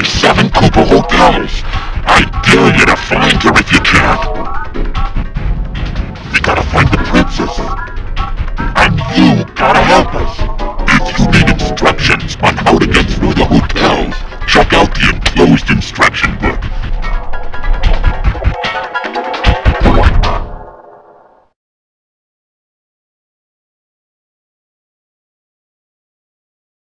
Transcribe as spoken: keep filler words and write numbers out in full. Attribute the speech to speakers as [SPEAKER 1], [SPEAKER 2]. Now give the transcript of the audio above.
[SPEAKER 1] seven Koopa hotels. I dare you to find her if you can. We gotta find the princess. And you gotta help us. If you need instructions on how to get through the